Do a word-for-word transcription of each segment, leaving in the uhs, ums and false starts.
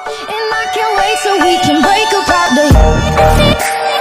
And I can't wait so we can break apart the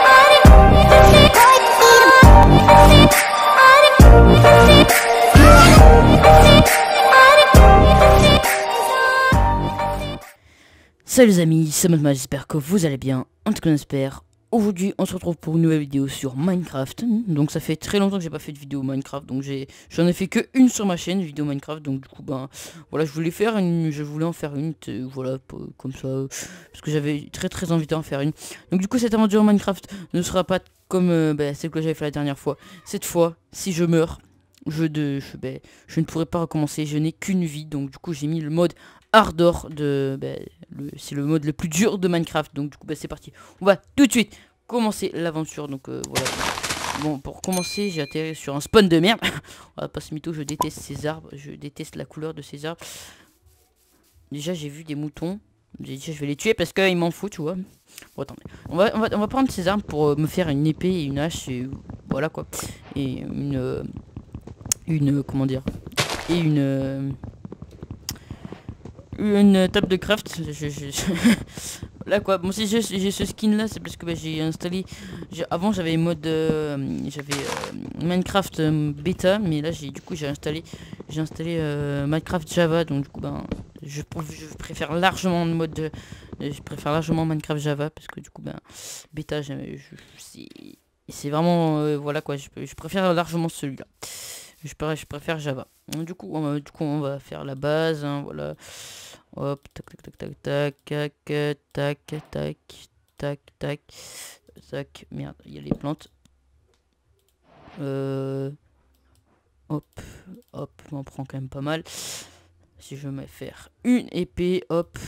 Salut les amis, c'est Matma, j'espère que vous allez bien, en tout cas on espère. Aujourd'hui on se retrouve pour une nouvelle vidéo sur Minecraft. Donc ça fait très longtemps que j'ai pas fait de vidéo Minecraft, donc j'ai j'en ai fait que une sur ma chaîne, vidéo Minecraft. Donc du coup ben voilà, je voulais faire une, je voulais en faire une, voilà, comme ça, parce que j'avais très très envie d'en faire une. Donc du coup cette aventure Minecraft ne sera pas comme euh, bah, celle que j'avais fait la dernière fois. Cette fois, si je meurs, je, de, je, bah, je ne pourrai pas recommencer, je n'ai qu'une vie. Donc du coup j'ai mis le mode Hardcore de bah, c'est le mode le plus dur de Minecraft. Donc du coup bah, c'est parti, on va tout de suite commencer l'aventure. Donc euh, voilà, bon, pour commencer j'ai atterri sur un spawn de merde. On va pas se mytho, je déteste ces arbres, je déteste la couleur de ces arbres. Déjà j'ai vu des moutons, j'ai dit je vais les tuer parce qu'ils m'en foutent, tu vois. Bon attends, on va, on va, on va prendre ces arbres pour euh, me faire une épée et une hache et voilà quoi. Et une euh, une comment dire, et une euh, une table de craft. je, je, je... Là quoi, bon si j'ai ce skin là c'est parce que bah, j'ai installé, avant j'avais mode euh, j'avais euh, Minecraft euh, bêta, mais là j'ai du coup j'ai installé j'ai installé euh, Minecraft Java. Donc du coup ben je, je préfère largement le mode de, je préfère largement Minecraft Java parce que du coup ben bêta c'est vraiment euh, voilà quoi, je, je préfère largement celui-là. Je préfère, je préfère Java. Du coup, on va, du coup, on va faire la base, hein, voilà. Hop, tac, tac, tac, tac, tac, tac, tac, tac, tac, tac, tac. Merde, il y a les plantes. Euh, hop, hop, on prend quand même pas mal. Si je vais faire une épée, hop,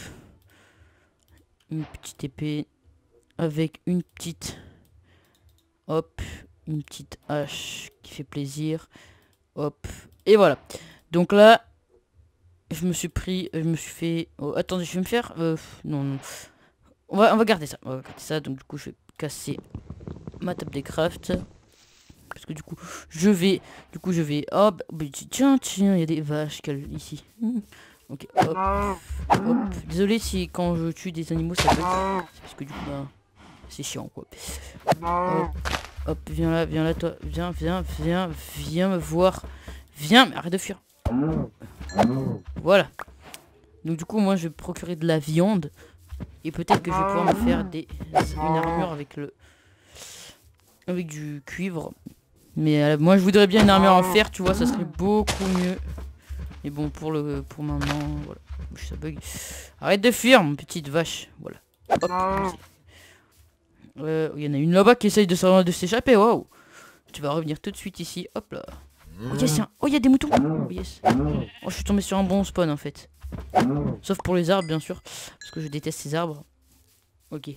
une petite épée avec une petite, hop, une petite hache qui fait plaisir. Hop, et voilà. Donc là, je me suis pris, je me suis fait. Oh, attendez, je vais me faire. Euh, non, non. On va, on va garder ça. On va garder ça. Donc du coup, je vais casser ma table des crafts parce que du coup, je vais, du coup, je vais. Oh, bah, tiens, tiens, il y a des vaches ici. Ok. Hop, hop. Désolé si quand je tue des animaux, ça bug. C'est parce que du coup, bah, c'est chiant quoi. Hop. Hop, viens là, viens là, toi, viens, viens, viens, viens me voir, viens, mais arrête de fuir. Voilà. Donc du coup, moi, je vais procurer de la viande et peut-être que je vais pouvoir me faire des une armure avec le avec du cuivre. Mais euh, moi, je voudrais bien une armure en fer, tu vois, ça serait beaucoup mieux. Mais bon, pour le pour maintenant, voilà, ça bug. Arrête de fuir, mon petite vache. Voilà. Hop. Euh, il y en a une là-bas qui essaye de s'échapper. Waouh. Tu vas revenir tout de suite ici. Hop là. Oh yes, oh il y a des moutons. Oh yes. Oh je suis tombé sur un bon spawn en fait. Sauf pour les arbres bien sûr, parce que je déteste ces arbres. Ok.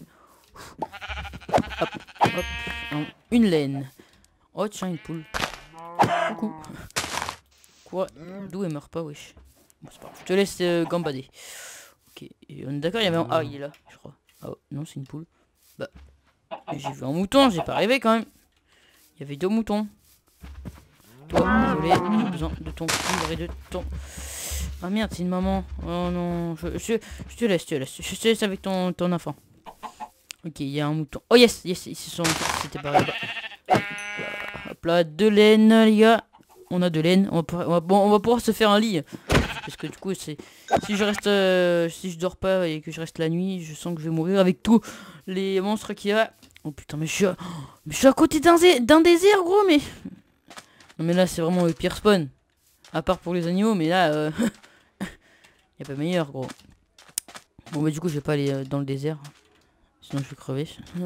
Hop, hop. Une laine. Oh tiens une poule. Coucou. Quoi? D'où elle meurt pas wesh. Bon, c'est pas grave. Je te laisse euh, gambader. Ok. Et on est d'accord, il y avait un. Ah il est là je crois. Ah oh, non c'est une poule. Bah. J'ai vu un mouton, j'ai pas rêvé quand même. Il y avait deux moutons. Toi, désolé, j'ai besoin de ton cuivre et de ton... Ah merde, c'est une maman. Oh non, je, je, je te laisse, je te laisse. Je te laisse avec ton, ton enfant. Ok, il y a un mouton. Oh yes, yes, ils se sont... C'était pas là-bas. Hop là, de laine, les gars. On a de laine. On va, pouvoir, on va, bon, on va pouvoir se faire un lit. Parce que du coup, c'est... Si je reste... Euh, si je dors pas et que je reste la nuit, je sens que je vais mourir avec tous les monstres qu'il y a. Oh putain, mais je suis à, mais je suis à côté d'un désert, gros, mais... Non mais là, c'est vraiment le pire spawn. À part pour les animaux, mais là... Euh... y a pas meilleur, gros. Bon, bah du coup, je vais pas aller euh, dans le désert. Sinon, je vais crever.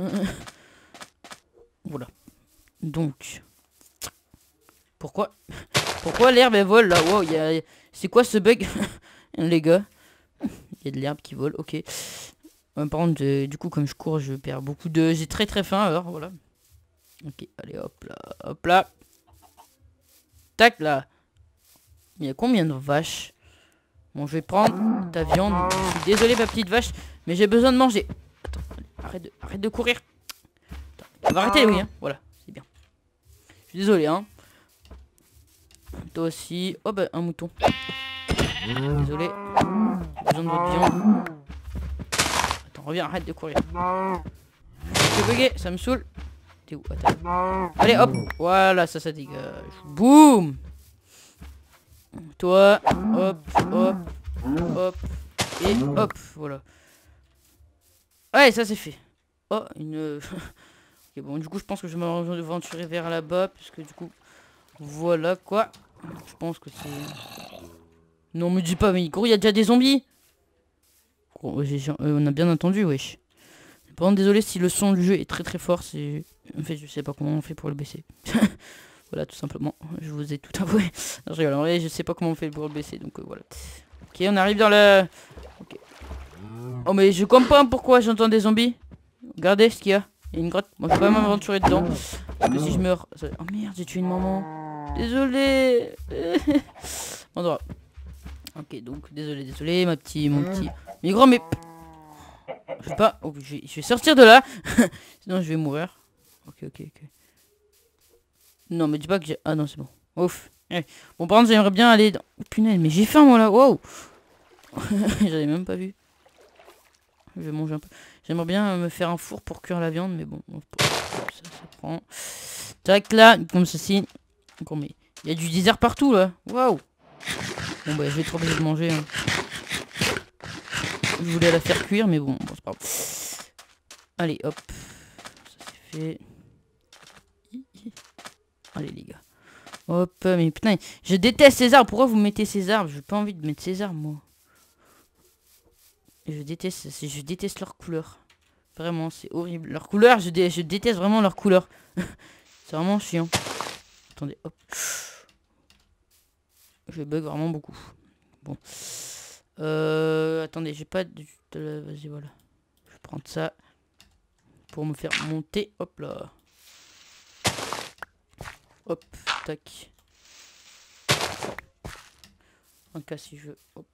Voilà. Donc... Pourquoi Pourquoi l'herbe, elle vole, là? Wow, y a... C'est quoi ce bug? Les gars. Il y a de l'herbe qui vole, ok. Euh, par contre, euh, du coup, comme je cours, je perds beaucoup de... J'ai très très faim, alors, voilà. Ok, allez, hop là, hop là. Tac, là. Il y a combien de vaches? Bon, je vais prendre ta viande. Je suis désolé, ma petite vache, mais j'ai besoin de manger. Attends, arrête de, arrête de courir. Attends, on va arrêter, oui, hein. Voilà, c'est bien. Je suis désolé, hein. Toi aussi. Oh, bah, un mouton. Désolé. J'ai besoin de votre viande. reviens, arrête de courir. Je suis bugué, ça me saoule. T'es où? Attends. Allez, hop. Voilà, ça, ça dégage. Boum. Toi, hop, hop, hop, et hop, voilà. Ouais, ça c'est fait. Oh, une... Ok, bon, du coup, je pense que je vais m'aventurer vers là-bas, puisque du coup, voilà, quoi. Je pense que c'est... Non, me dis pas, mais gros, il y a déjà des zombies. Gros, euh, on a bien entendu, wesh. Par contre, désolé si le son du jeu est très très fort, c'est... En fait, je sais pas comment on fait pour le baisser. Voilà, tout simplement. Je vous ai tout avoué. Non, je rigole, en vrai, je sais pas comment on fait pour le baisser, donc euh, voilà. Ok, on arrive dans le... Okay. Oh, mais je comprends pourquoi j'entends des zombies. Regardez ce qu'il y a. Il y a une grotte. Moi, je vais pas m'aventurer dedans. Parce que si je meurs... Ça... Oh merde, j'ai tué une maman. Désolé. Bon, droit. Ok, donc, désolé, désolé, ma petite, mon petit... Mais grand, mais... Je vais pas... Oh, je, vais... je vais sortir de là. Sinon, je vais mourir. Ok, ok, ok. Non, mais dis pas que j'ai... Ah non, c'est bon. Ouf. Ouais. Bon, par contre, j'aimerais bien aller dans... Oh, punaise, mais j'ai faim, moi, là. Wow. J'avais même pas vu. Je vais manger un peu. J'aimerais bien me faire un four pour cuire la viande, mais bon. Ça, ça prend... Tac, là, comme ceci. Encore, mais... Il y a du désert partout, là. Waouh. Bon, bah, je vais être obligé de manger. Hein. Je voulais la faire cuire, mais bon, bon c'est pas grave. Allez, hop. Ça, c'est fait. Allez les gars. Hop, mais putain, je déteste ces arbres. Pourquoi vous mettez ces arbres? J'ai pas envie de mettre ces arbres, moi. Je déteste, je déteste leur couleur. Vraiment, c'est horrible. Leur couleur, je, dé, je déteste vraiment leur couleur. C'est vraiment chiant. Attendez, hop. Je bug vraiment beaucoup. Bon. Euh, attendez, j'ai pas de... de Vas-y, voilà. Je vais prendre ça. Pour me faire monter. Hop là. Hop, tac. Un cas si je veux. Hop.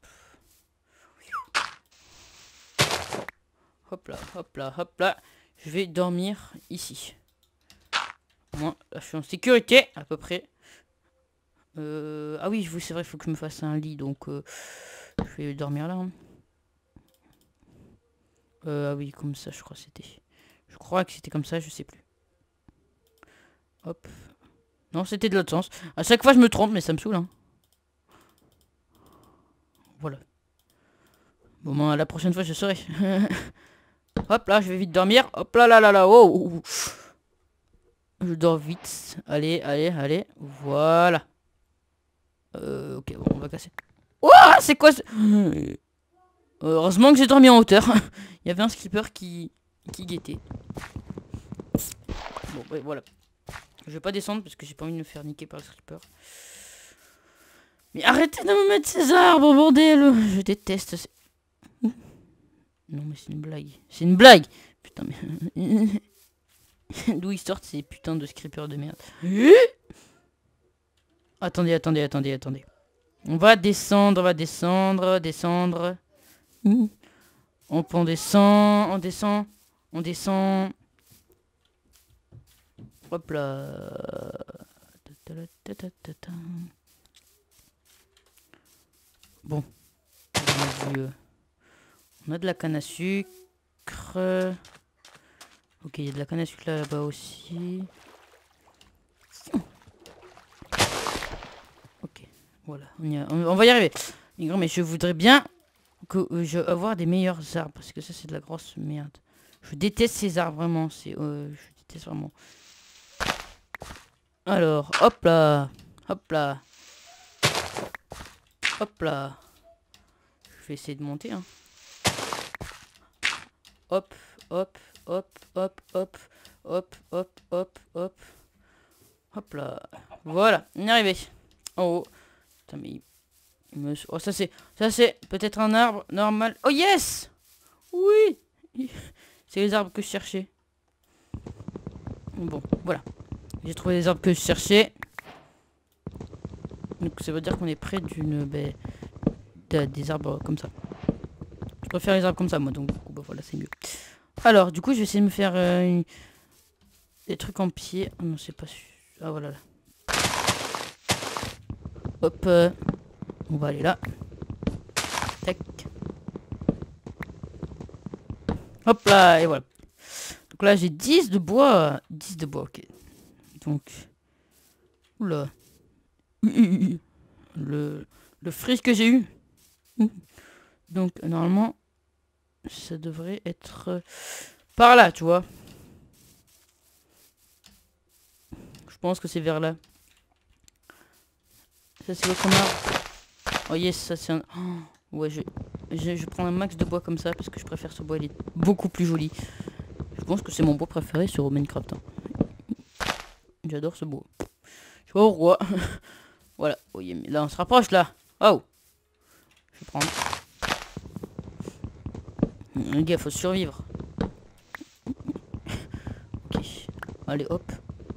Hop là, hop là, hop là. Je vais dormir ici. Moi, là, je suis en sécurité, à peu près. Euh, ah oui, c'est vrai, il faut que je me fasse un lit, donc euh, je vais dormir là. Hein. Euh, ah oui, comme ça, je crois que c'était. Je crois que c'était comme ça, je sais plus. Hop. Non, c'était de l'autre sens. À chaque fois, je me trompe, mais ça me saoule. Hein. Voilà. Bon, ben, la prochaine fois, je saurai. Hop là, je vais vite dormir. Hop là, là, là, là. Oh. Je dors vite. Allez, allez, allez. Voilà. Euh, ok, bon, on va casser. Oh, c'est quoi ce... euh, Heureusement que j'ai dormi en hauteur. Il y avait un skipper qui, qui guettait. Bon, ouais, voilà. Je vais pas descendre parce que j'ai pas envie de me faire niquer par le skipper. Mais arrêtez de me mettre ces arbres, bordel. Je déteste. Non, mais c'est une blague. C'est une blague. Putain, mais... D'où ils sortent ces putains de scrippers de merde. Attendez, attendez, attendez, attendez. On va descendre, on va descendre, descendre. On, on descend, on descend, on descend. Hop là. Bon. On a, du, on a de la canne à sucre. Ok, il y a de la canne à sucre là-bas aussi. Ok, voilà, on, y a, on, on va y arriver. Mais je voudrais bien que euh, je avoir des meilleurs arbres parce que ça c'est de la grosse merde. Je déteste ces arbres vraiment, c'est euh, je déteste vraiment. Alors, hop là, hop là, hop là. Je vais essayer de monter. Hein. Hop, hop, hop, hop, hop, hop, hop, hop, hop. Hop là. Voilà, on est arrivé. En haut. Putain, mais... Me... Oh, ça c'est... Ça c'est peut-être un arbre normal. Oh yes. Oui. C'est les arbres que je cherchais. Bon, voilà. J'ai trouvé les arbres que je cherchais. Donc ça veut dire qu'on est près d'une... Ben, de, des arbres comme ça. Je préfère les arbres comme ça, moi. Donc, du coup, bah, voilà, c'est mieux. Alors, du coup, je vais essayer de me faire euh, une... des trucs en pied. Oh, non, c'est pas sûr. Ah, voilà. Là. Hop. Euh, on va aller là. Tac. Hop là, et voilà. Donc là, j'ai dix de bois. dix de bois, ok. Donc... Oula. Le, le freeze que j'ai eu. Donc, normalement, ça devrait être euh, par là, tu vois. Je pense que c'est vers là. Ça, c'est votre arbre. Oh yes, ça c'est un... Oh, ouais, je, je, je prends un max de bois comme ça parce que je préfère ce bois, il est beaucoup plus joli. Je pense que c'est mon bois préféré sur Minecraft. Hein. J'adore ce bois. Je vois au roi. Voilà. Oh, yeah, mais là, on se rapproche là. Oh. Je vais prendre. Les gars, faut survivre. Ok. Allez, hop.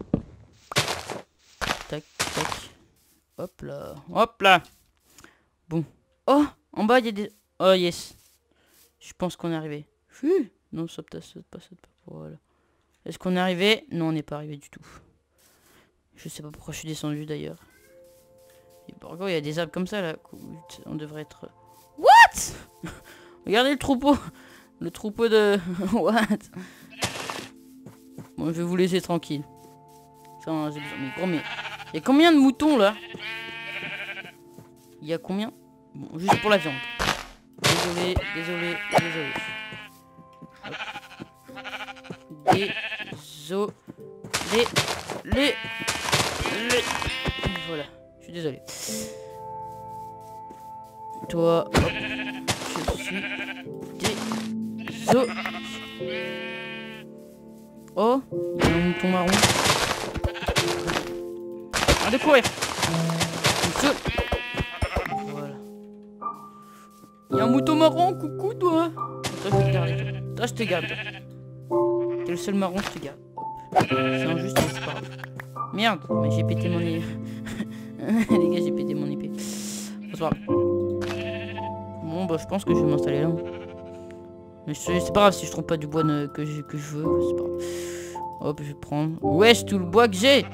Tac, tac. Hop là. Hop là. Bon. Oh, en bas, il y a des... Oh, yes. Je pense qu'on est arrivé. Fuh. Non, saute pas, saute pas, saute pas. Voilà. Est-ce qu'on est arrivé? Non, on n'est pas arrivé du tout. Je sais pas pourquoi je suis descendu d'ailleurs. Et pourquoi il y a des arbres comme ça là? On devrait être... What? Regardez le troupeau. Le troupeau de... What? Bon, je vais vous laisser tranquille. Enfin, j'ai besoin... Mais gros, mais... Il y a combien de moutons là? Il y a combien? Bon, juste pour la viande. Désolé, désolé, désolé. Désolé. Les... Les... Voilà. Je suis désolé. Toi, hop. Je suis... Désolé. Oh, il y a un mouton marron. Allez courir. Voilà. Il y a un mouton marron, coucou toi. Toi je vais te garder. Toi je te garde. T'es le seul marron, je te garde. C'est injuste mais c'est pas grave. Merde, mais j'ai pété mon épée. Les gars, j'ai pété mon épée. C'est pas grave. Bon bah je pense que je vais m'installer là. Mais c'est pas grave si je trouve pas du bois que je, que je veux. C'est pas grave. Hop, je vais prendre. Wesh, tout le bois que j'ai.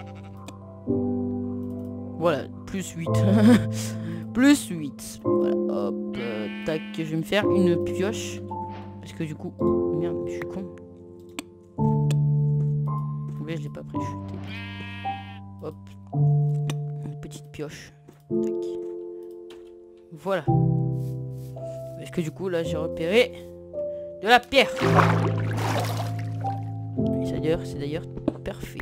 Voilà, plus huit. Plus huit. Voilà, hop, euh, tac. Je vais me faire une pioche. Parce que du coup... Merde, je suis con. Ouais, je l'ai pas pris, je suis débile. Hop. Une petite pioche. Tac. Voilà. Parce que du coup, là, j'ai repéré de la pierre. Et d'ailleurs, c'est d'ailleurs parfait.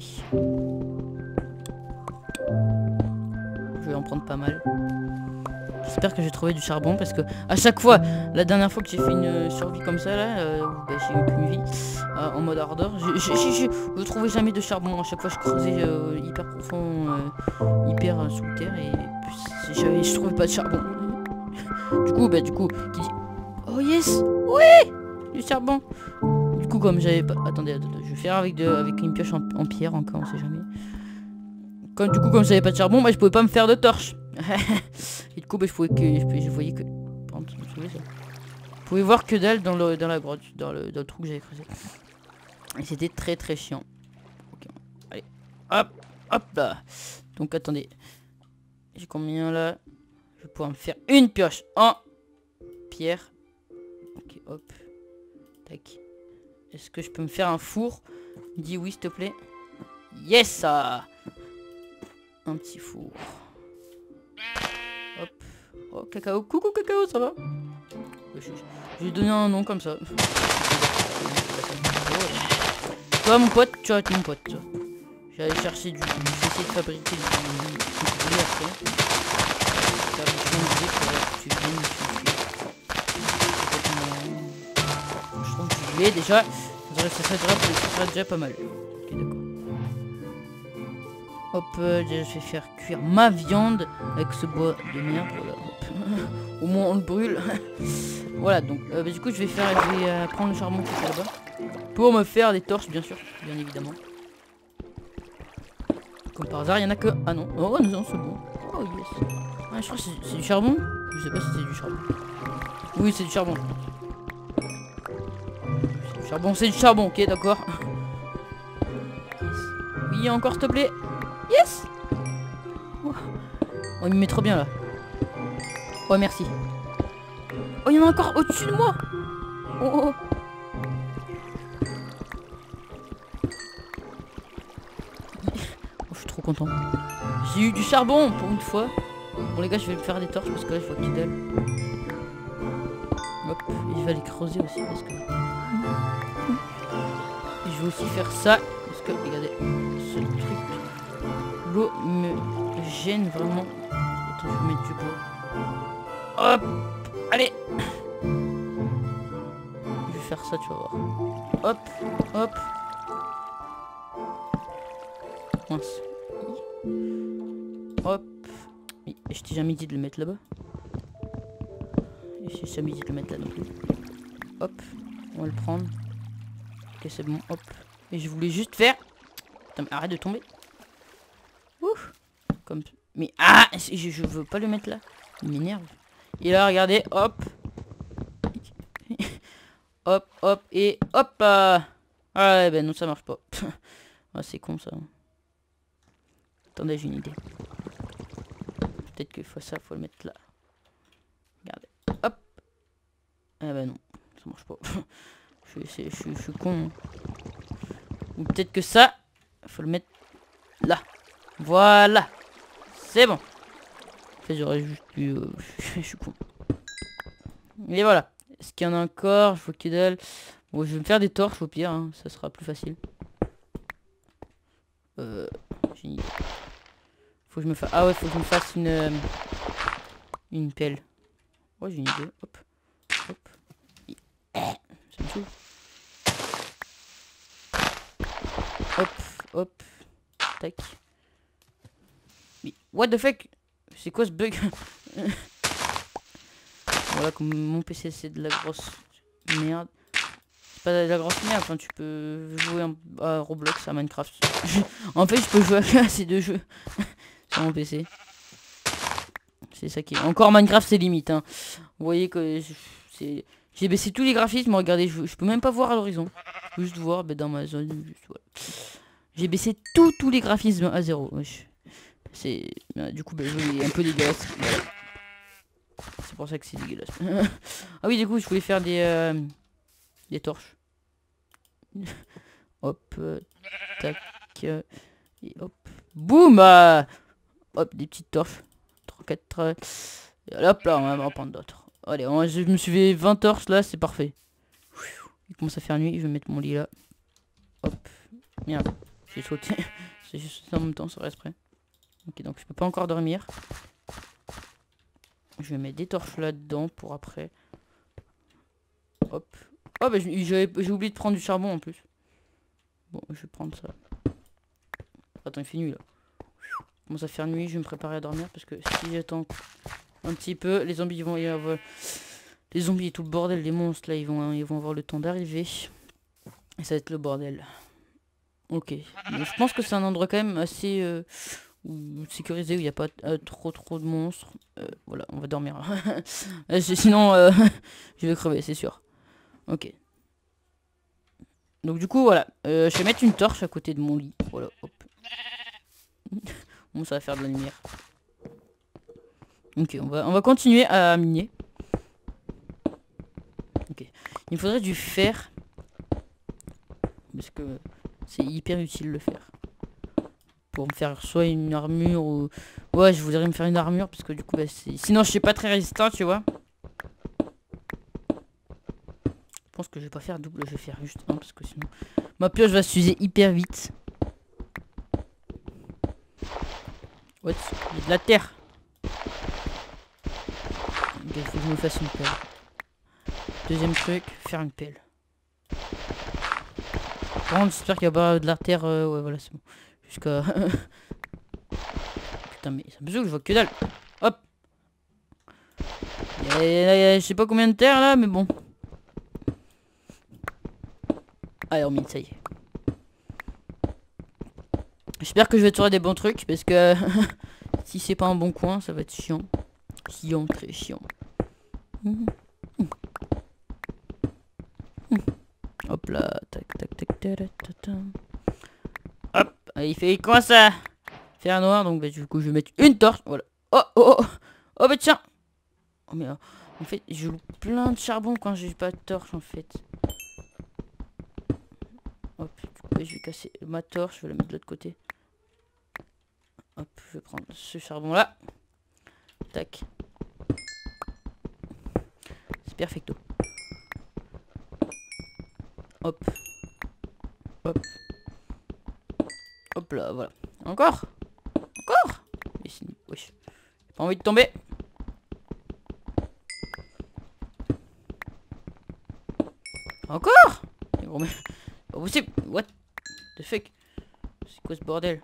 Je vais en prendre pas mal. J'espère que j'ai trouvé du charbon parce que à chaque fois, la dernière fois que j'ai fait une survie comme ça là, euh, bah, j'ai eu qu'une vie euh, en mode ardeur. Je ne trouvais jamais de charbon. À chaque fois, je creusais euh, hyper profond, euh, hyper euh, sous terre et je, je trouvais pas de charbon. Du coup, bah du coup, qui dit oh yes, oui, du charbon. Du coup, comme j'avais pas, attendez, attendez, je vais faire avec de, avec une pioche en, en pierre encore, on sait jamais. Comme du coup, comme j'avais pas de charbon, bah je pouvais pas me faire de torche. Et du coup, bah, je pouvais que, je, je voyais que, pardon, ça. Je pouvais voir que dalle dans le, dans la grotte, dans le, dans le trou que j'avais creusé. Et c'était très très chiant. Okay. Allez, hop, hop là. Donc attendez, j'ai combien là? Je vais pouvoir me faire une pioche en pierre. Ok, hop, tac. Est-ce que je peux me faire un four? Dis oui, s'il te plaît. Yes, ça. Un petit four. Hop. Oh, cacao. Coucou, cacao, ça va? Je, je, je vais donner un nom comme ça. Toi, mon pote, tu vas être mon pote. Je vais aller chercher du... Je vais essayer de fabriquer du... du blé après. Ça va me changer pour que tu viennes. Je trouve du blé déjà. Ça serait déjà, ça serait déjà pas mal. Ok, d'accord. Hop, euh, je vais faire cuire ma viande avec ce bois de merde. Voilà, hop. Au moins on le brûle. Voilà, donc euh, bah, du coup je vais faire, je vais euh, prendre le charbon qui est là-bas pour me faire des torches, bien sûr, bien évidemment. Comme par hasard, il y en a que. Ah non, oh non, c'est bon. Oh yes. Ah, je crois que c'est du charbon. Je sais pas si c'est du charbon. Oui, c'est du charbon. C'est du charbon, c'est du charbon, ok, d'accord. Yes. Oui, encore s'il te plaît. Yes. Oh, il me met trop bien là. Oh, merci. Oh, il y en a encore au-dessus de moi. Oh, oh. content. J'ai eu du charbon pour une fois. Bon les gars, je vais me faire des torches parce que là je vois que dalle. Hop, et je vais aller creuser aussi parce que... Et je vais aussi faire ça parce que regardez, ce truc, l'eau me gêne vraiment. Attends, je vais mettre du bois. Hop, allez. Je vais faire ça, tu vas voir. Hop, hop. Mince. Hop. Je t'ai jamais dit de le mettre là-bas. Je t'ai jamais dit de le mettre là non plus. Hop. On va le prendre. Ok, c'est bon. Hop. Et je voulais juste faire... Putain, mais arrête de tomber. Ouf. Comme... Mais... Ah, je, je veux pas le mettre là. Il m'énerve. Et là, regardez. Hop. Hop, hop. Et hop. Euh... Ah ouais, ben non, ça marche pas. Ah, c'est con ça. Attendez, j'ai une idée. Peut-être qu'il faut ça, faut le mettre là. Regardez. Hop. Ah bah non, ça marche pas. je, je, je, je suis con. Ou peut-être que ça, faut le mettre là. Voilà. C'est bon. En fait, j'aurais juste pu... Euh, je suis con. Et voilà. Est-ce qu'il y en a encore? Je vois qu'il y a dalle. Bon, je vais me faire des torches au pire. Hein. Ça sera plus facile. Euh... J'ai une idée. Faut que je me fasse... Ah ouais, faut que je me fasse une... Euh, une pelle. Ouais, j'ai une idée. Hop. Hop. Et... Ça me saoule. Hop. Hop. Tac. Mais... What the fuck? C'est quoi ce bug? Voilà, comme mon P C c'est de la grosse merde. C'est pas de la grosse merde, enfin tu peux jouer à Roblox, à Minecraft. En fait, je peux jouer à ces deux jeux. Sur mon P C. C'est ça qui est... Encore Minecraft, c'est limite. Hein. Vous voyez que c'est... J'ai baissé tous les graphismes. Regardez, je, je peux même pas voir à l'horizon. Je peux juste voir ben, dans ma zone. Voilà. J'ai baissé tous tous les graphismes à zéro. C'est... Du coup, ben, le jeu est un peu dégueulasse. Voilà. C'est pour ça que c'est dégueulasse. Ah oui, du coup, je voulais faire des... Euh, des torches. Hop. Euh, tac. Euh, et hop. Boum euh, hop, des petites torches. trois, quatre... Euh, et hop là, on va en prendre d'autres. Allez, on, je me suis fait vingt torches là, c'est parfait. Il commence à faire nuit, je vais mettre mon lit là. Hop. Merde, j'ai sauté. C'est juste en même temps, ça reste prêt. Ok, donc je peux pas encore dormir. Je vais mettre des torches là-dedans pour après. Hop. Oh, bah j'ai oublié de prendre du charbon en plus. Bon, je vais prendre ça. Attends, il fait nuit là. Il commence à faire nuit, je vais me préparer à dormir parce que si j'attends un petit peu, les zombies vont y avoir... Les zombies et tout le bordel, les monstres là, ils vont, ils vont avoir le temps d'arriver. Et ça va être le bordel. Ok. Mais je pense que c'est un endroit quand même assez euh, sécurisé où il n'y a pas euh, trop trop de monstres. Euh, voilà, on va dormir. Sinon, euh, je vais crever, c'est sûr. Ok. Donc du coup, voilà. Euh, je vais mettre une torche à côté de mon lit. Voilà, hop. Bon, ça va faire de la lumière. Ok, on va, on va continuer à miner. Ok. Il me faudrait du fer. Parce que c'est hyper utile le fer. Pour me faire soit une armure ou... Ouais, je voudrais me faire une armure parce que du coup, bah, sinon je suis pas très résistant, tu vois. Je pense que je vais pas faire double, je vais faire juste un parce que sinon... Ma pioche va s'user hyper vite. What? Il y a de la terre. Il faut que je me fasse une pelle. Deuxième truc, faire une pelle. Par contre, j'espère qu'il n'y a pas de la terre. Euh, ouais, voilà, c'est bon. Jusqu'à... Putain, mais ça me saoule, je vois que dalle. Hop. Il y a, il y a, je sais pas combien de terre là, mais bon. Allez, on mine, ça y est. J'espère que je vais trouver des bons trucs parce que si c'est pas un bon coin, ça va être chiant. Chiant, très chiant. Mmh. Mmh. Mmh. Hop là, tac tac tac tac tac tac. Hop, il fait quoi ça? Faire noir, donc bah, du coup je vais mettre une torche, voilà. Oh oh oh, oh bah tiens. Oh mais en fait je loupe plein de charbon quand j'ai pas de torche en fait. Hop, du coup, bah, je vais casser ma torche, je vais la mettre de l'autre côté. Hop, je vais prendre ce charbon là. Tac. C'est perfecto. Hop. Hop. Hop là, voilà. Encore. Encore. Mais c'est... Wesh. J'ai pas envie de tomber. Encore. Oh, mais... Pas possible. What the fuck. C'est quoi ce bordel?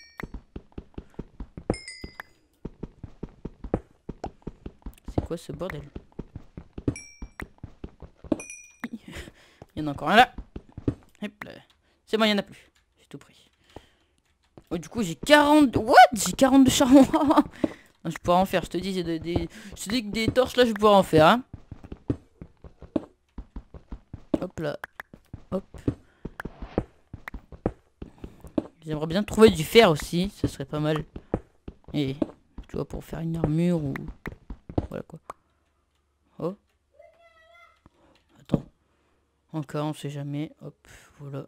C'est quoi ce bordel? Il y en a encore un là. Hop là. C'est bon, il y en a plus. J'ai tout pris. Oh, du coup, j'ai quarante... What? J'ai quarante de charbon. Je pourrais en faire, je te dis, des, des... je te dis que des torches là, je pourrais en faire. Hein. Hop là. Hop. J'aimerais bien trouver du fer aussi, ça serait pas mal. Et tu vois, pour faire une armure ou... Voilà quoi. Oh. Attends. Encore, on sait jamais. Hop, voilà.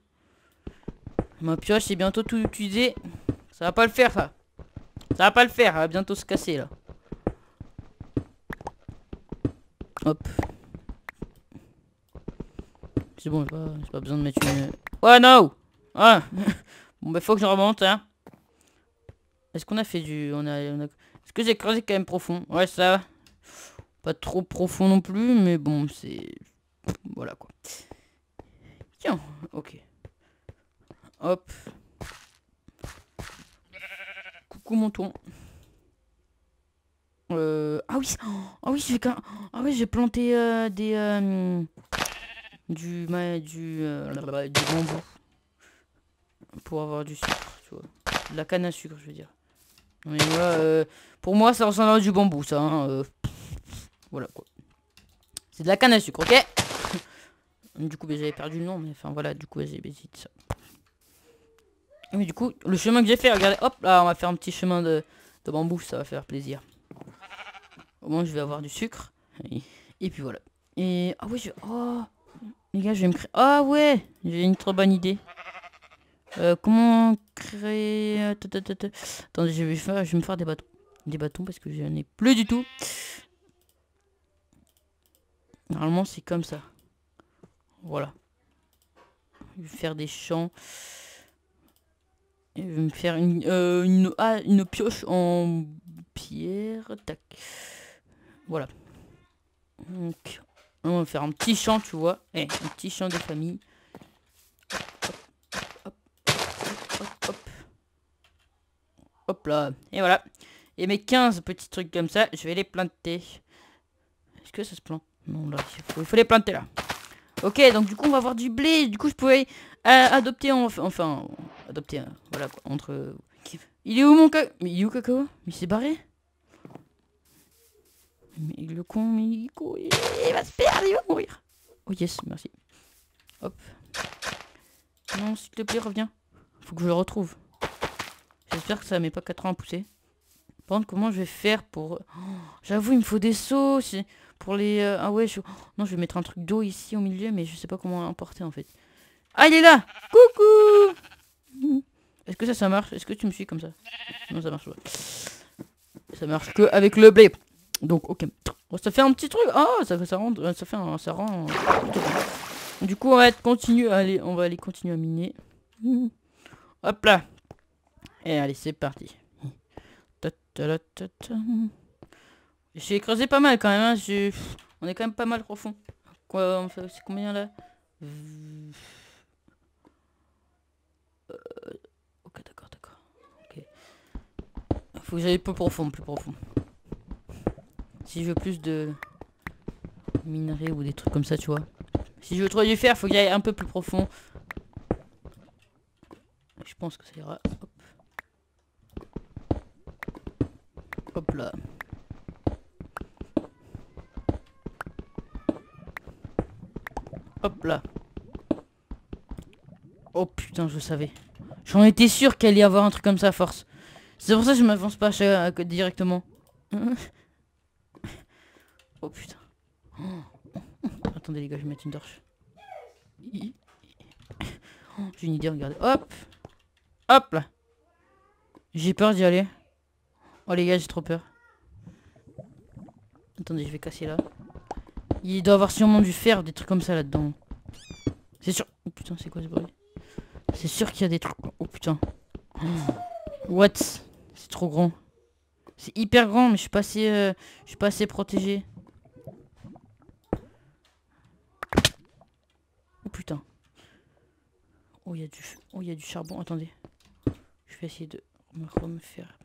Ma pioche est bientôt tout utilisée. Ça va pas le faire ça. Ça va pas le faire, elle va bientôt se casser là. Hop. C'est bon, j'ai pas, pas besoin de mettre une... Oh non. Ah. Bon bah faut que je remonte hein. Est-ce qu'on a fait du... On a, on a... Est-ce que j'ai creusé quand même profond? Ouais ça va. Pas trop profond non plus, mais bon c'est... Voilà quoi. Tiens, ok. Hop. Coucou mon ton. Euh... Ah oui, ah oui, j'ai quand... ah oui, j'ai planté euh, des euh, du ma... du euh, du bambou pour avoir du sucre, tu vois. De la canne à sucre, je veux dire. Mais voilà, euh, pour moi, ça ressemble à du bambou, ça. Hein, euh, voilà quoi. C'est de la canne à sucre, ok. Du coup, bah, j'avais perdu le nom, mais enfin voilà, du coup, j'ai dit ça. Mais du coup, le chemin que j'ai fait, regardez, hop, là, on va faire un petit chemin de, de bambou, ça va faire plaisir. Au moins, je vais avoir du sucre. Et, et puis voilà. Et, ah oui, je... Oh, les gars, je vais me créer... Ah ouais, j'ai une trop bonne idée. Euh, comment créer... Attendez, je vais, faire, je vais me faire des bâtons. Des bâtons, parce que je n'en ai plus du tout. Normalement, c'est comme ça. Voilà. Je vais faire des champs. Et je vais me faire une, euh, une, ah, une pioche en pierre. Tac. Voilà. Donc, on va faire un petit champ, tu vois. Eh, un petit champ de famille. Hop, hop, hop, hop, hop. Hop là. Et voilà. Et mes quinze petits trucs comme ça, je vais les planter. Est-ce que ça se plante? Non, là, il faut, il faut les planter là. Ok, donc du coup, on va avoir du blé. Du coup, je pouvais euh, adopter, en, enfin, adopter, euh, voilà quoi, entre... Il est où mon cacao? Mais il est où cacao? Mais il s'est barré? Mais le con, mais il, il va se perdre, il va mourir. Oh yes, merci. Hop. Non, s'il te plaît, reviens. Faut que je le retrouve. J'espère que ça met pas quatre ans à pousser. Par contre, comment je vais faire pour... Oh, j'avoue, il me faut des seaux. Pour les... Euh... Ah ouais, je... Non, je vais mettre un truc d'eau ici au milieu, mais je sais pas comment l'emporter en fait. Ah, il est là. Coucou. Est-ce que ça, ça marche? Est-ce que tu me suis comme ça? Non, ça marche pas. Ça marche que avec le blé. Donc, ok. Oh, ça fait un petit truc. Oh, ça, ça rend... Ça fait un... Ça rend... Du coup, on va continuer à aller... On va aller continuer à miner. Hop là. Et allez, c'est parti. J'ai creusé pas mal quand même. Hein. On est quand même pas mal profond. Quoi, c'est combien là? euh... Ok, d'accord, d'accord. Okay. Faut que j'aille peu profond, plus profond. Si je veux plus de minerais ou des trucs comme ça, tu vois. Si je veux trouver du fer, faut que j'aille un peu plus profond. Je pense que ça ira. Hop. Hop là. Hop là. Oh putain, je savais. J'en étais sûr qu'il allait y avoir un truc comme ça à force. C'est pour ça que je m'avance pas à, à, directement. Oh putain. Oh. Attendez les gars, je vais mettre une torche. Oh, j'ai une idée, regardez. Hop. Hop là. J'ai peur d'y aller. Oh les gars, j'ai trop peur. Attendez, je vais casser là. Il doit y avoir sûrement du fer, des trucs comme ça là-dedans. C'est sûr. Oh putain, c'est quoi ce bruit? C'est sûr qu'il y a des trucs. Oh putain. What? C'est trop grand. C'est hyper grand, mais je suis pas assez, euh, je suis pas assez protégé. Oh putain. Oh, il y a du, oh, il y a du charbon. Attendez. Je vais essayer de me refaire.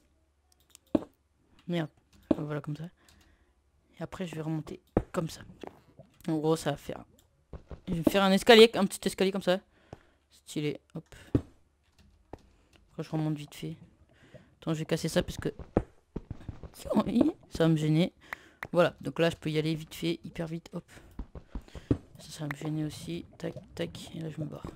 Merde. Voilà, comme ça. Et après, je vais remonter comme ça. En gros, ça va faire. Je vais faire un escalier, un petit escalier comme ça. Stylé. Hop. Après, je remonte vite fait. Attends, je vais casser ça parce que ça va me gêner. Voilà. Donc là, je peux y aller vite fait, hyper vite. Hop. Ça, ça va me gêner aussi. Tac, tac. Et là, je me barre.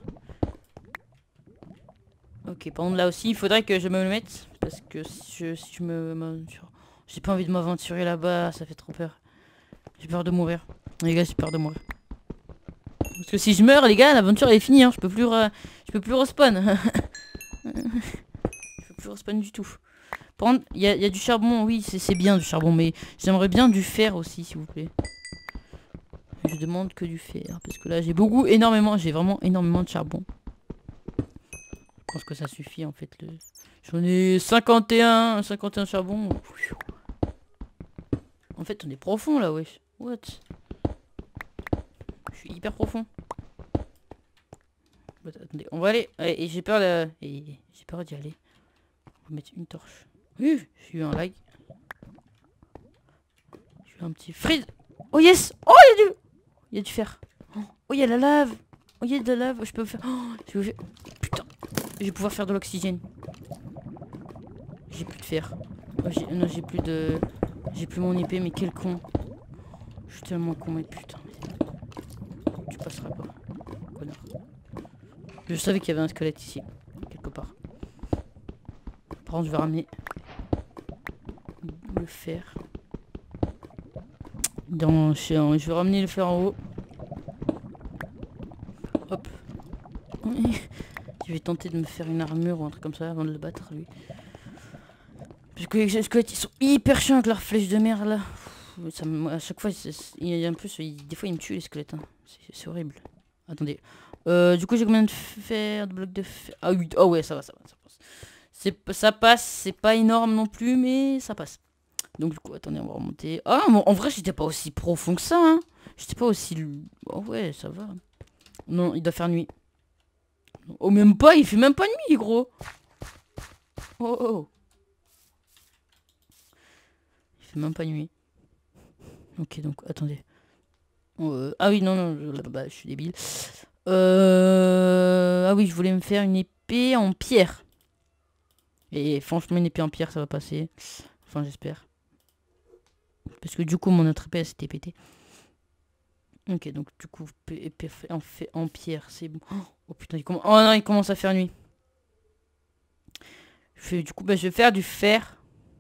Ok, par contre là aussi, il faudrait que je me le mette. Parce que si je, si je me... J'ai pas envie de m'aventurer là-bas, ça fait trop peur. J'ai peur de mourir. Les gars, j'ai peur de mourir. Parce que si je meurs, les gars, l'aventure elle est finie. Hein. Je peux plus re... Je peux plus respawn. Je peux plus respawn du tout. Par contre, il y, y a du charbon, oui, c'est bien du charbon. Mais j'aimerais bien du fer aussi, s'il vous plaît. Je demande que du fer. Parce que là, j'ai beaucoup, énormément, j'ai vraiment énormément de charbon. Je pense que ça suffit en fait. Le... J'en ai cinquante et un, cinquante et un charbon. En fait on est profond là, wesh. What? Je suis hyper profond. Attendez, on va aller. Allez, et j'ai peur de... J'ai peur d'y aller. On va mettre une torche. Oui, j'ai eu un lag. J'ai eu un petit freeze. Oh yes. Oh il y a du... Il y a du fer. Oh il y a la lave. Oh il y a de la lave. Je peux faire... Oh, je peux faire... Putain. Je vais pouvoir faire de l'oxygène. J'ai plus de fer. Oh, non, j'ai plus de... J'ai plus mon épée, mais quel con. Je suis tellement con, mais putain. Mais... Tu passeras pas. Connard. Je savais qu'il y avait un squelette ici. Quelque part. Par contre, je vais ramener... le fer. Dans... Je vais ramener le fer en haut. Hop. Je vais tenter de me faire une armure ou un truc comme ça avant de le battre, lui. Parce que les squelettes ils sont hyper chiants avec leurs flèches de mer là. Ça me, à chaque fois, il y a un peu, il, des fois ils me tuent les squelettes. Hein. C'est horrible. Attendez. Euh, du coup j'ai combien de fer, de blocs de fer? Ah oui, oh ouais ça va, ça va, ça passe. C'est, ça passe, c'est pas énorme non plus, mais ça passe. Donc du coup, attendez, on va remonter. Ah, bon, en vrai j'étais pas aussi profond que ça. Hein. J'étais pas aussi... Oh ouais, ça va. Non, il doit faire nuit. Oh même pas, il fait même pas nuit gros. Oh oh. Il fait même pas nuit. Ok donc attendez. Euh, ah oui non non je, bah, je suis débile. Euh, ah oui je voulais me faire une épée en pierre. Et franchement une épée en pierre ça va passer. Enfin j'espère. Parce que du coup mon autre épée elle s'était pétée. Ok donc du coup épée en, fait, en pierre c'est bon. Oh putain il commence... Oh non il commence à faire nuit. Je fais, du coup bah, je vais faire du fer.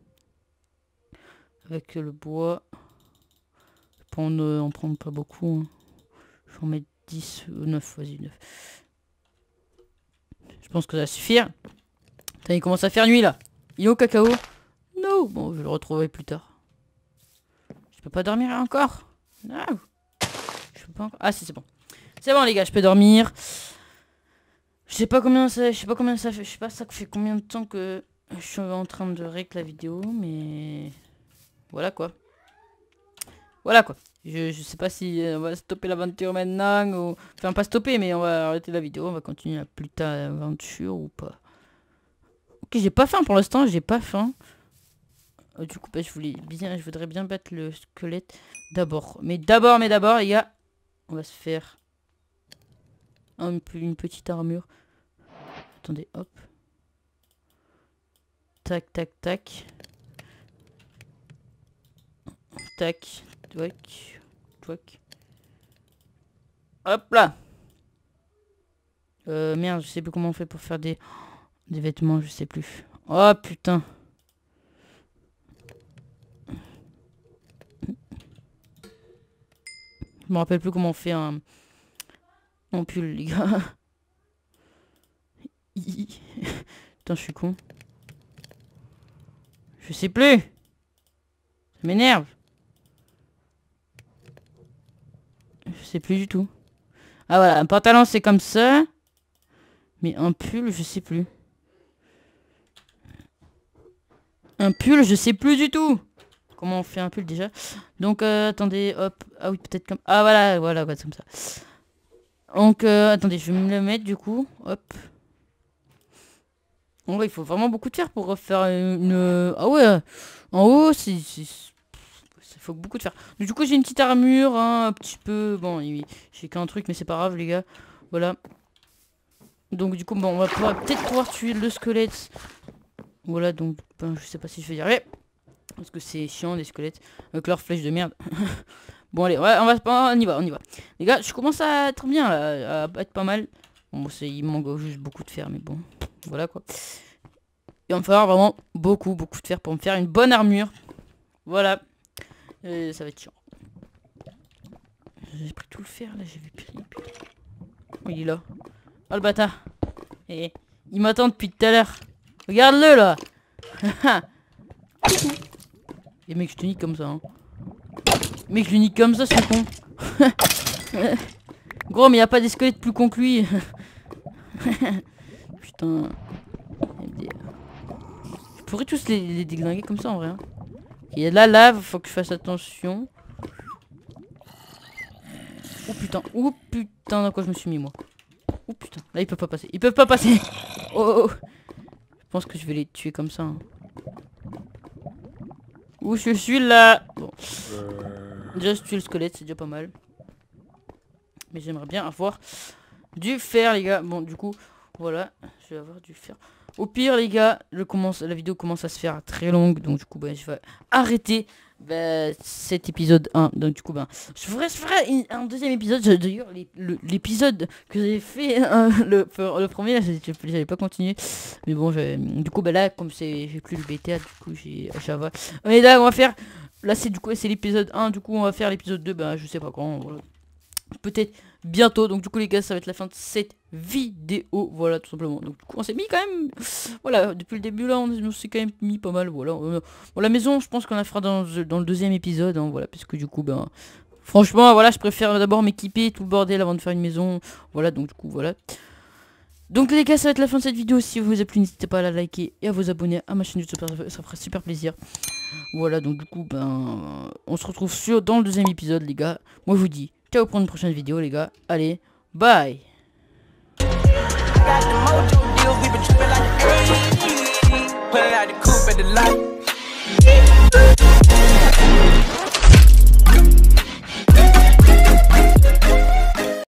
Avec le bois. Je vais en, en prendre pas beaucoup. Hein. Je vais en mettre dix ou neuf. Vas-y neuf. Je pense que ça va suffire. Putain, il commence à faire nuit là. Il est au cacao. Non. Bon je vais le retrouver plus tard. Je peux pas dormir encore. Non. Je peux pas encore. Ah si c'est bon. C'est bon les gars je peux dormir. Je sais pas combien ça. Je sais pas combien ça fait. Je sais pas ça fait combien de temps que je suis en train de rec la vidéo. Mais voilà quoi. Voilà quoi. Je, je sais pas si euh, on va stopper l'aventure maintenant ou... Enfin pas stopper mais on va arrêter la vidéo. On va continuer la plus tard l'aventure ou pas. Ok j'ai pas faim pour l'instant. J'ai pas faim. Euh, du coup bah, je voulais bien, je voudrais bien battre le squelette d'abord. Mais d'abord mais d'abord les gars. On va se faire un, une petite armure. Attendez hop. Tac tac tac. Tac. Touac. Touac. Hop là. Euh, merde, je sais plus comment on fait pour faire des, des vêtements, je sais plus. Oh putain. Je me rappelle plus comment on fait un, un pull, les gars. Putain, je suis con. Je sais plus. Ça m'énerve. Je sais plus du tout. Ah voilà, un pantalon c'est comme ça. Mais un pull, je sais plus. Un pull, je sais plus du tout. Comment on fait un pull déjà? Donc euh, attendez, hop. Ah oui, peut-être comme... Ah voilà, voilà, ouais, comme ça. Donc euh, attendez, je vais me le mettre du coup. Hop. En vrai, il faut vraiment beaucoup de fer pour refaire une... Ah ouais, en haut, c'est... Il faut beaucoup de fer. Du coup, j'ai une petite armure, hein, un petit peu... Bon, j'ai qu'un truc, mais c'est pas grave, les gars. Voilà. Donc du coup, bon, on va pouvoir peut-être pouvoir tuer le squelette. Voilà, donc ben, je sais pas si je vais y arriver. Parce que c'est chiant, des squelettes. Avec leurs flèches de merde. Bon, allez, ouais, on, va, on y va, on y va. Les gars, je commence à être bien, là, à être pas mal. Bon, il manque juste beaucoup de fer, mais bon, voilà quoi. Il va me falloir vraiment beaucoup, beaucoup de fer pour me faire une bonne armure. Voilà. Et ça va être chiant. J'ai pris tout le fer, là, j'ai vu pris. Oh, il est là. Oh, le bâtard. Et il m'attend depuis tout à l'heure. Regarde-le, là. Et mec, je te nique comme ça, hein. Mec, je le nique comme ça, c'est con. Gros, mais y a pas des squelettes plus con que lui. Putain. Je pourrais tous les, les déglinguer comme ça en vrai. Hein. Il y a de la lave, faut que je fasse attention. Oh putain, oh putain, dans quoi je me suis mis moi. Oh putain, là ils peuvent pas passer, ils peuvent pas passer. Oh, oh. Je pense que je vais les tuer comme ça. Hein. Où je suis là. Bon. Déjà je tue le squelette, c'est déjà pas mal. Mais j'aimerais bien avoir du fer les gars. Bon du coup, voilà, je vais avoir du fer. Au pire les gars, je commence, la vidéo commence à se faire très longue. Donc du coup bah, je vais arrêter bah, cet épisode un. Donc du coup bah, je ferai, je ferai un deuxième épisode. D'ailleurs l'épisode que j'ai fait, hein, le, le premier, j'avais pas continué. Mais bon, du coup bah là comme c'est j'ai plus le bêta, du coup j'ai Java. Mais là on va faire, là c'est du coup c'est l'épisode un. Du coup on va faire l'épisode deux, bah je sais pas quand. Voilà. Peut-être bientôt. Donc du coup les gars, ça va être la fin de cette vidéo. Voilà, tout simplement. Donc du coup on s'est mis quand même, voilà, depuis le début là on, on s'est quand même mis pas mal. Voilà, euh, bon, la maison je pense qu'on la fera dans, dans le deuxième épisode, hein, voilà, parce que du coup ben franchement voilà, je préfère d'abord m'équiper tout le bordel avant de faire une maison. Voilà, donc du coup voilà. Donc les gars, ça va être la fin de cette vidéo. Si vous a plu, n'hésitez pas à la liker et à vous abonner à ma chaîne YouTube, ça fera super plaisir. Voilà, donc du coup ben on se retrouve sur dans le deuxième épisode les gars. Moi je vous dis ciao pour une prochaine vidéo les gars. Allez, bye. Got the mojo deal, we been trippin' like the eighties. Put it out the coupe at the lot.